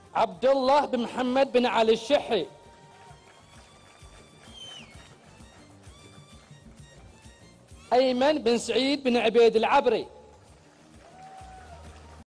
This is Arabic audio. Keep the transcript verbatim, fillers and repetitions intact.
عبد الله بن محمد بن علي الشحي. أيمن بن سعيد بن عبيد العبري.